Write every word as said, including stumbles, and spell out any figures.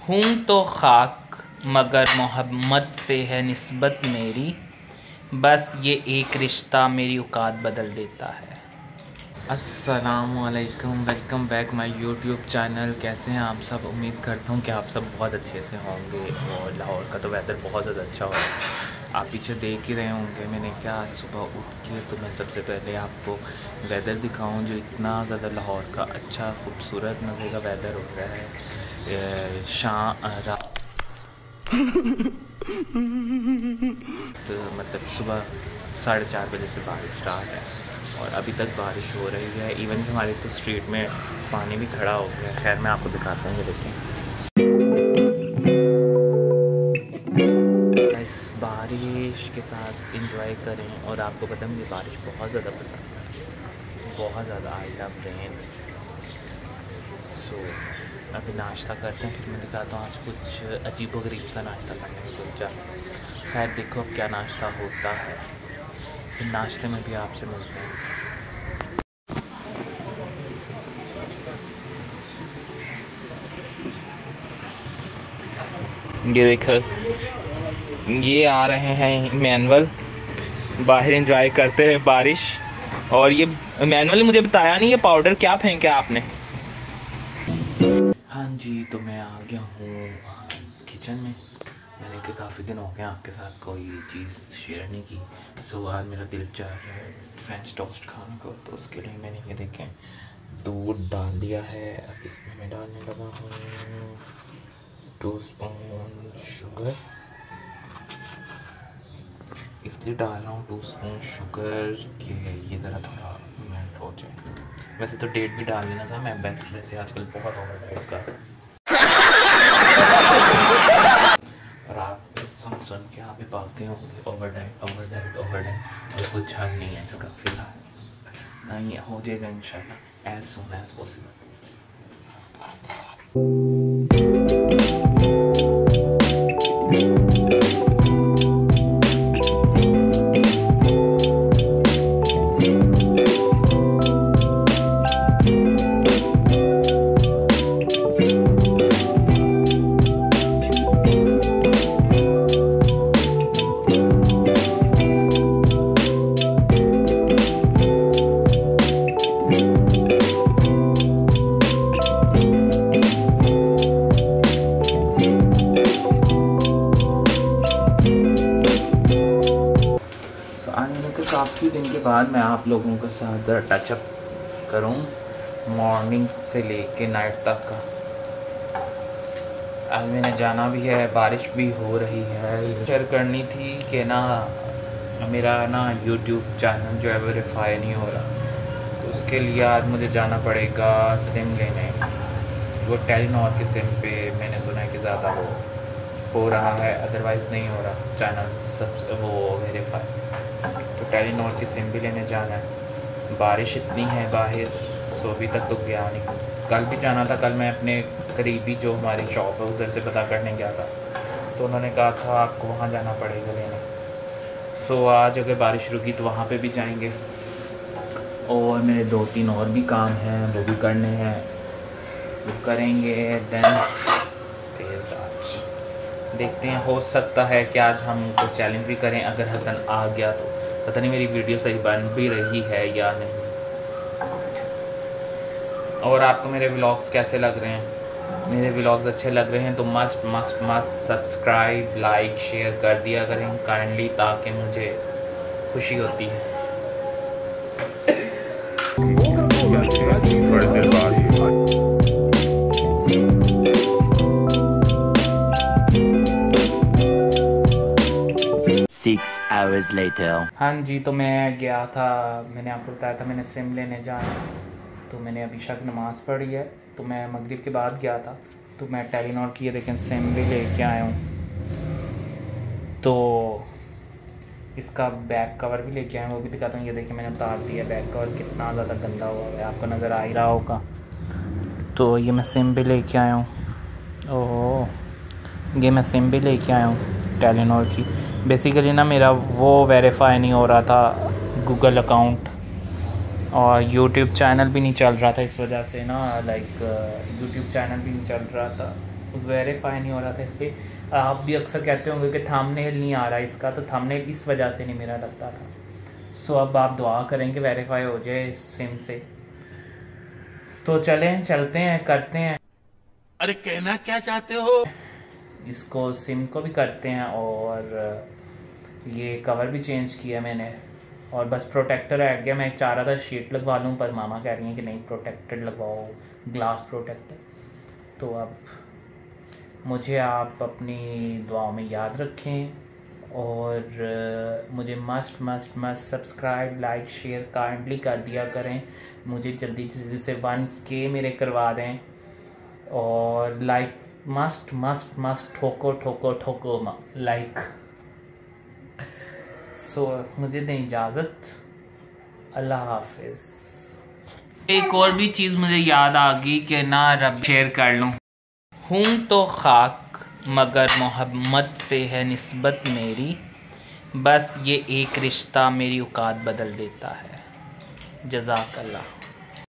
हूँ तो खाक मगर मोहम्मद से है निस्बत मेरी, बस ये एक रिश्ता मेरी औकात बदल देता है। अस्सलामुअलैकुम, welcome back my YouTube channel. कैसे हैं आप सब? उम्मीद करता हूँ कि आप सब बहुत अच्छे से होंगे। और लाहौर का तो वेदर बहुत ज़्यादा अच्छा हो रहा है, आप पीछे देख ही रहे होंगे। मैंने क्या आज सुबह उठ के तो मैं सबसे पहले आपको वेदर दिखाऊँ जो इतना ज़्यादा लाहौर का अच्छा खूबसूरत मज़े का वेदर हो रहा है। शाम तो मतलब सुबह साढ़े चार बजे से बारिश स्टार्ट है और अभी तक बारिश हो रही है। इवन हमारे तो स्ट्रीट में पानी भी खड़ा हो गया है। खैर मैं आपको दिखाता हूँ, ये देखें। इस बारिश के साथ एंजॉय करें। और आपको पता है मुझे बारिश बहुत ज़्यादा पसंद है, बहुत ज़्यादा। I love rain. सो अभी नाश्ता करते हैं, फिर मैं दिखाता हूँ आज कुछ अजीबोगरीब सा नाश्ता करने में सोचा। खैर देखो अब क्या नाश्ता होता है, फिर नाश्ते में भी आपसे मिलते हैं। ये देखो, ये आ रहे हैं मैनुअल बाहर एंजॉय करते हैं बारिश। और ये मैनुअल मुझे बताया नहीं ये पाउडर क्या फेंका आपने। हाँ जी, तो मैं आ गया हूँ किचन में। मैंने कि काफ़ी दिन हो गए आपके साथ कोई चीज़ शेयर नहीं की। सो आज मेरा दिल चाह रहा है फ्रेंच टोस्ट खाने को, तो उसके लिए मैंने ये देखें दूध डाल दिया है। अब इसमें मैं डालने लगा हूँ टू स्पून शुगर। इसलिए डाल रहा हूँ टू स्पून शुगर कि ये ज़रा थोड़ा मेल्ट हो जाए। वैसे तो डेट भी डाल देना था, मैं बेस्ट वैसे आजकल बहुत ओवर डाइट कर रहा हूँ। और आप सुन सुन के आप भी पाते होंगे over diet over diet over diet और कुछ हल नहीं है इसका फिलहाल। नहीं हो जाएगा इंशाल्लाह एज सून एज पॉसिबल। काफ़ी दिन के बाद मैं आप लोगों के साथ ज़रा टचअप करूं, मॉर्निंग से लेके नाइट तक का। आज मैंने जाना भी है, बारिश भी हो रही है। शेयर करनी थी कि ना मेरा ना यूट्यूब चैनल जो है वो वेरीफाई नहीं हो रहा, तो उसके लिए आज मुझे जाना पड़ेगा सिम लेने। वो टेलीनॉर के सिम पे मैंने सुना है कि ज़्यादा वो हो रहा है, अदरवाइज़ नहीं हो रहा चैनल सब वो वेरीफाई। तो टेलीनॉर की सिम भी लेने जाना है। बारिश इतनी है बाहर, सो अभी तक तो गया नहीं। कल भी जाना था, कल मैं अपने करीबी जो हमारी शॉप है उधर से पता करने गया था, तो उन्होंने कहा था आपको वहाँ जाना पड़ेगा लेने। सो आज अगर बारिश रुकी तो वहाँ पे भी जाएंगे। और मेरे दो तीन और भी काम हैं वो भी करने हैं, वो करेंगे। देन देखते हैं, हो सकता है कि आज हम कुछ चैलेंज भी करें। अगर हसन आ गया तो पता नहीं मेरी वीडियो सही बन भी रही है या नहीं। और आपको मेरे व्लॉग्स कैसे लग रहे हैं? मेरे व्लॉग्स अच्छे लग रहे हैं तो must must must subscribe like share कर दिया करें काइंडली, ताकि मुझे खुशी होती है। Six hours later. हाँ जी, तो मैं गया था, मैंने आपको बताया था मैंने सिम लेने जाना, तो मैंने अभी शक नमाज़ पढ़ी है, तो मैं मगरिब के बाद गया था। तो मैं टेलीनॉर की ये देखें सिम भी लेके आया हूँ। तो इसका बैक कवर भी लेके आया हूँ, वो भी दिखाता हूँ। ये देखिए मैंने उतार दिया, बैक कवर कितना ज़्यादा गंदा हुआ है, आपको नज़र आ ही रहा होगा। तो ये मैं सिम भी लेके आया हूँ। ओह, ये मैं सिम भी लेके आया हूँ टेलीनॉर की। बेसिकली ना मेरा वो वेरीफाई नहीं हो रहा था गूगल अकाउंट, और यूट्यूब चैनल भी नहीं चल रहा था, इस वजह से ना लाइक यूट्यूब चैनल भी नहीं चल रहा था उस वेरीफाई नहीं हो रहा था इस पर। आप भी अक्सर कहते होंगे कि थंबनेल नहीं आ रहा इसका, तो थंबनेल इस वजह से नहीं मेरा लगता था। सो अब आप दुआ करें कि वेरीफाई हो जाए इस सिम से। तो चलें, चलते हैं, करते हैं। अरे कहना क्या चाहते हो? इसको सिम को भी करते हैं और ये कवर भी चेंज किया मैंने, और बस प्रोटेक्टर रह गया। मैं चाह रहा था शीट लगवा लूँ, पर मामा कह रही हैं कि नहीं प्रोटेक्टेड लगवाओ, ग्लास प्रोटेक्टर। तो अब मुझे आप अपनी दुआओं में याद रखें और मुझे must must must subscribe, like, share kindly कर दिया करें। मुझे जल्दी जल्दी से वन के मेरे करवा दें, और लाइक मस्ट मस्ट मस्ट ठोको ठोको ठोको लाइक। सो मुझे दें इजाज़त, अल्लाह हाफिज़। एक और भी चीज़ मुझे याद आ गई कि ना रब शेयर कर लूँ। हूँ तो खाक मगर मोहम्मद से है निस्बत मेरी, बस ये एक रिश्ता मेरी औकात बदल देता है। जज़ाकल्लाह।